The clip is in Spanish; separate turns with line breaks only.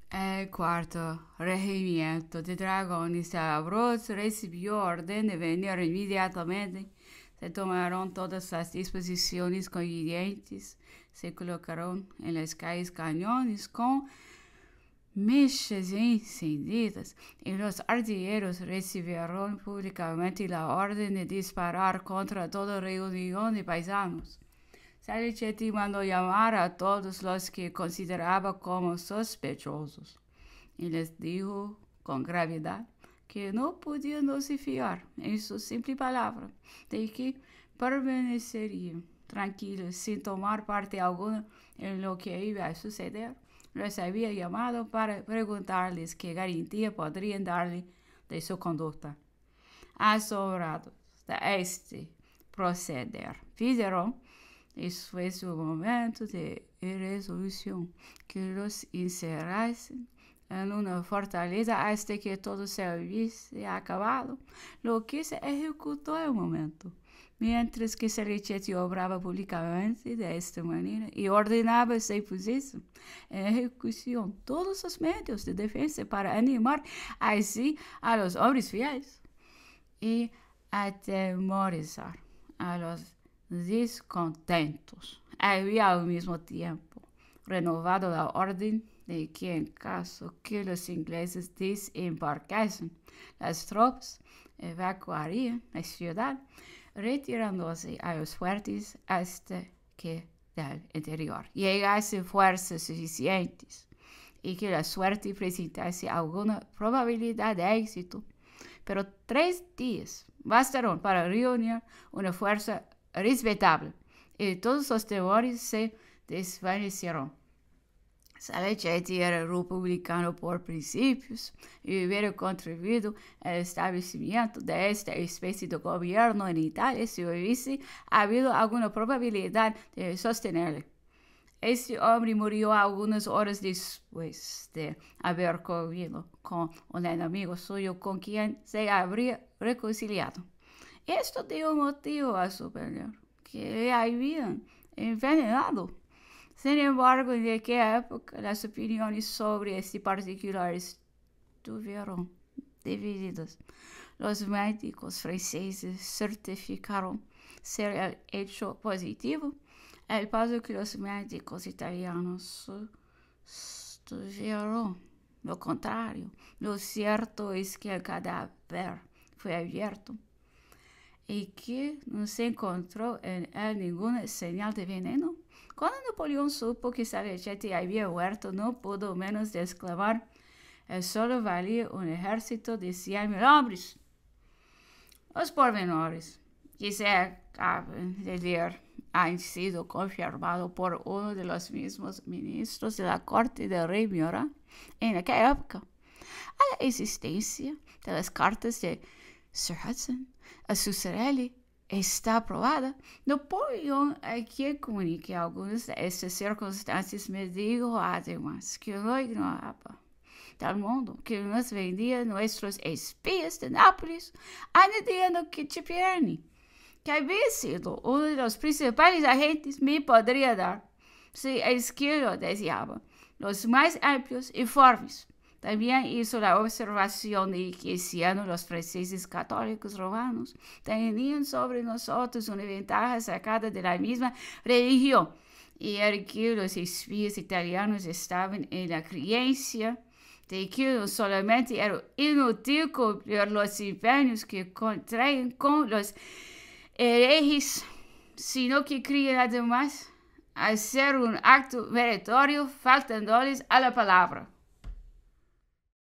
El cuarto regimiento de dragones salabros recibió orden de venir inmediatamente. Se tomaron todas las disposiciones convenientes. Se colocaron en las calles cañones con mechas encendidas y los artilleros recibieron públicamente la orden de disparar contra toda reunión de paisanos. Salicetti mandó llamar a todos los que consideraba como sospechosos y les dijo con gravedad que no podían fiar en su simple palabra de que permanecerían tranquilos sin tomar parte alguna en lo que iba a suceder. Les había llamado para preguntarles qué garantía podrían darle de su conducta. Asombrados de este proceder, pidieron, eso fue su momento de resolución, que los encerrasen en una fortaleza hasta que todo se hubiese acabado, lo que se ejecutó en un momento. Mientras que Salicetti obraba públicamente de esta manera y ordenaba se pusiesen en ejecución todos los medios de defensa para animar así a los hombres fieles y atemorizar a los descontentos. Había al mismo tiempo renovado la orden de que en caso que los ingleses desembarcasen, las tropas evacuarían la ciudad, retirándose a los fuertes hasta que del interior llegasen fuerzas suficientes y que la suerte presentase alguna probabilidad de éxito. Pero 3 días bastaron para reunir una fuerza respetable y todos los temores se desvanecieron. Salicetti era republicano por principios y hubiera contribuido al establecimiento de esta especie de gobierno en Italia si hubiese habido alguna probabilidad de sostenerle. Este hombre murió algunas horas después de haber comido con un enemigo suyo con quien se habría reconciliado. Esto dio motivo a suponer que le habían envenenado. Sin embargo, en aquella época las opiniones sobre este particular estuvieron divididas. Los médicos franceses certificaron ser el hecho positivo, al paso que los médicos italianos sostuvieron lo contrario. Lo cierto es que el cadáver fue abierto y que no se encontró en él ninguna señal de veneno. Cuando Napoleón supo que Salicetti había muerto, no pudo menos de exclamar: solo valía un ejército de 100,000 hombres. Los pormenores que se acaban de leer han sido confirmados por uno de los mismos ministros de la corte del rey Murat en aquella época. A la existencia de las cartas de Sir Hudson a Susarelli está probada. Napoleón, a quien comuniqué algunas de estas circunstancias, me dijo además que no ignoraba del mundo que nos vendían nuestros espías de Nápoles, añadiendo que Cipriani, que había sido uno de los principales agentes, me podría dar, si es que lo deseaba, los más amplios informes. También hizo la observación de que siendo los franceses católicos romanos tenían sobre nosotros una ventaja sacada de la misma religión, y era que los espías italianos estaban en la creencia de que no solamente era inútil cumplir los empeños que contraen con los herejes, sino que creían además hacer un acto meritorio faltándoles a la palabra.